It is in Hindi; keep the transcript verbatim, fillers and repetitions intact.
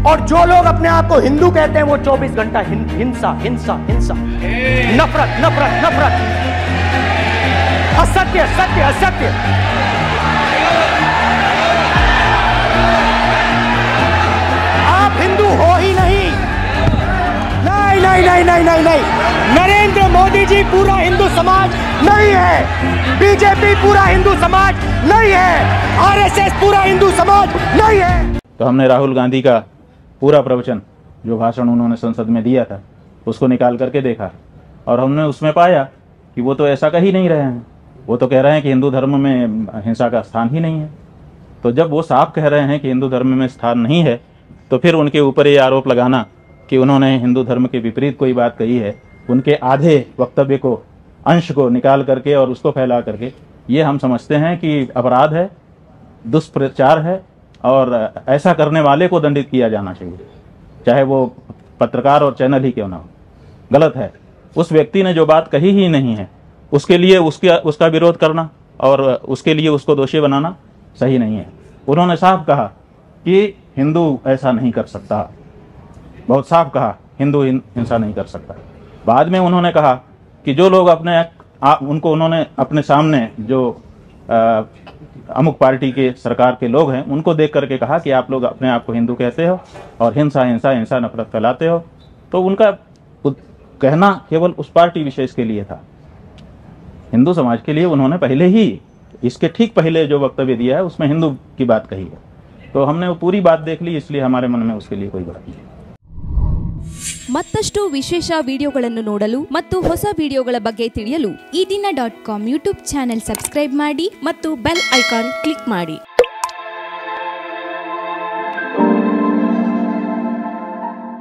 और जो लोग अपने आप को हिंदू कहते हैं वो चौबीस घंटा हिंसा हिंसा हिंसा, नफरत नफरत नफरत, असत्य सत्य असत्य। आप हिंदू हो ही नहीं। नहीं नहीं नहीं नहीं नहीं नहीं नरेंद्र मोदी जी पूरा हिंदू समाज नहीं है, बीजेपी पूरा हिंदू समाज नहीं है, आरएसएस पूरा हिंदू समाज नहीं है। तो हमने राहुल गांधी का पूरा प्रवचन, जो भाषण उन्होंने संसद में दिया था, उसको निकाल करके देखा और हमने उसमें पाया कि वो तो ऐसा कह ही नहीं रहे हैं। वो तो कह रहे हैं कि हिंदू धर्म में हिंसा का स्थान ही नहीं है। तो जब वो साफ कह रहे हैं कि हिंदू धर्म में स्थान नहीं है, तो फिर उनके ऊपर ये आरोप लगाना कि उन्होंने हिंदू धर्म के विपरीत कोई बात कही है, उनके आधे वक्तव्य को, अंश को निकाल करके और उसको फैला करके, ये हम समझते हैं कि अपराध है, दुष्प्रचार है और ऐसा करने वाले को दंडित किया जाना चाहिए, चाहे वो पत्रकार और चैनल ही क्यों ना हो। गलत है। उस व्यक्ति ने जो बात कही ही नहीं है उसके लिए उसका उसका विरोध करना और उसके लिए उसको दोषी बनाना सही नहीं है। उन्होंने साफ कहा कि हिंदू ऐसा नहीं कर सकता, बहुत साफ कहा, हिंदू हिंसा नहीं कर सकता। बाद में उन्होंने कहा कि जो लोग अपने आ, उनको उन्होंने अपने सामने जो आ, अमुक पार्टी के सरकार के लोग हैं उनको देख करके कहा कि आप लोग अपने आप को हिंदू कहते हो और हिंसा हिंसा हिंसा नफरत फैलाते हो। तो उनका कहना केवल उस पार्टी विशेष के लिए था, हिंदू समाज के लिए उन्होंने पहले ही, इसके ठीक पहले जो वक्तव्य दिया है उसमें हिंदू की बात कही है। तो हमने वो पूरी बात देख ली, इसलिए हमारे मन में उसके लिए कोई बात नहीं। ಮತ್ತಷ್ಟು ವಿಶೇಷ ವಿಡಿಯೋಗಳನ್ನು ನೋಡಲು ಮತ್ತು ಹೊಸ ವಿಡಿಯೋಗಳ ಬಗ್ಗೆ ತಿಳಿಯಲು ಈ ದಿನ dot com YouTube channel subscribe ಮಾಡಿ ಮತ್ತು ಬೆಲ್ ಐಕಾನ್ ಕ್ಲಿಕ್ ಮಾಡಿ।